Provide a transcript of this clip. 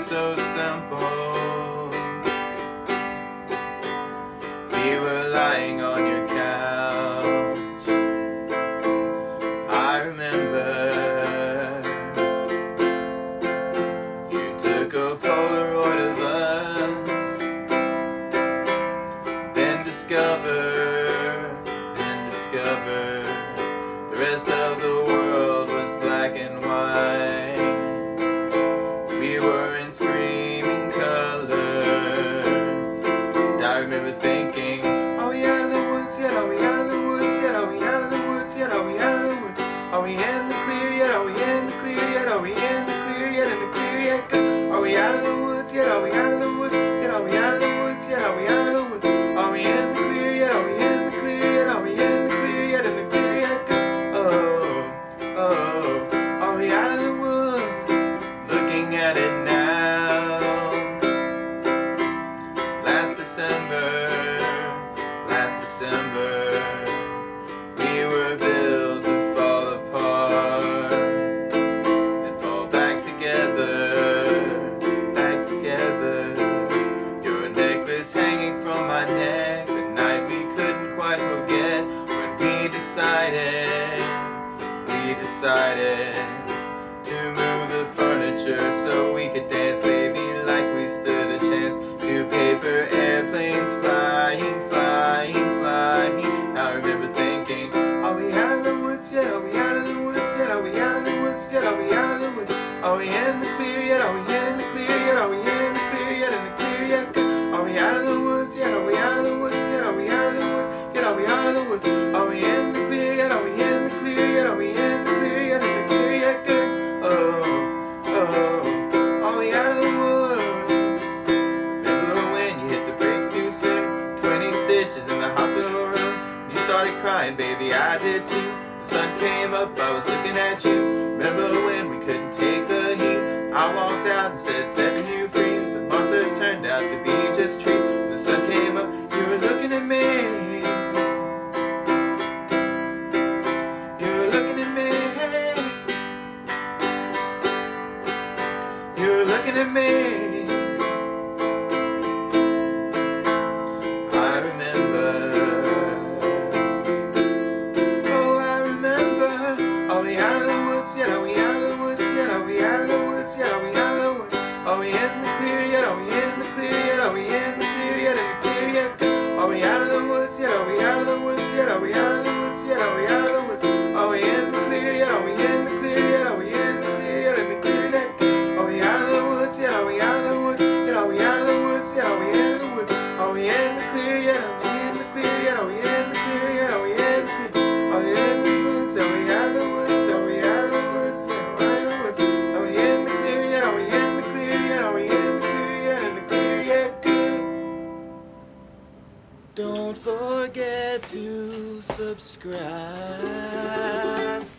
so simple. We were lying on your couch. I remember you took a Polaroid of us, then discovered the rest of the world was black and white. We were in screaming color. And I remember thinking, are we out of the woods yet? Are we out of the woods yet? Are we out of the woods yet? Are we out of the woods? Are we in the clear yet? Are we in the clear yet? Are we in the clear yet? In the clear yet? Are we out of the woods yet? Are we out of the woods yet? Are we out of the woods yet? Are we out of the woods? Are we in the clear yet? Are we in the clear yet? Are we in the clear yet? In the clear yet? Are we out of the woods? Looking at it now. Last December, we were built to fall apart and fall back together, Your necklace hanging from my neck, the night we couldn't quite forget, when we decided to move the furniture so we could dance, baby, like we stood a chance. New paper airplanes flying. Now I remember thinking, are we out of the woods yet? Are we out of the woods yet? Are we out of the woods yet? Are we out of the woods? Are we in the clear yet? Are we in the clear yet? Are we in the clear yet? In the clear yet? Are we out of the woods yet? Are we out of the woods yet? Are we out of the woods yet? Are we out of the woods? Are we in the clear yet? Are we in the clear yet? Are we in the clear yet? In the clear yet? Are we out of the woods? Remember when you hit the brakes too soon? 20 stitches in the hospital room. You started crying, baby, I did too. The sun came up, I was looking at you. Remember when we couldn't take the heat? I walked out and said, setting you free. The monsters turned out to be just trees. When the sun came up, you were looking at me. You were looking at me. You were looking at me. I remember. Oh, I remember. Are we out of the woods yet? Are we out of the woods yet? Are we out of the woods yet? Are we out of the woods? Are we in the clear yet? Are we in the clear yet? Are we in the clear yet? In the clear yet? Are we out of the woods yet? Are we out of the woods yet? Are we out of the woods yet? Are we out of the woods? Are we in the clear yet? Are we in the clear yet? Are we in the clear yet? In the clear yet? Are we out of the woods yet? Are we out of the woods yet? Are we out of the woods yet? Are we in the woods? Are we in the clear yet? Are we in the clear yet? Are we in the clear yet? Are we in the clear? Are we in the woods? Are we out of the woods? Are we out of the woods? Are we out of the woods? Are we in the clear yet? Are we in the clear yet? Are we in the clear yet? In the clear yet? Don't forget to subscribe.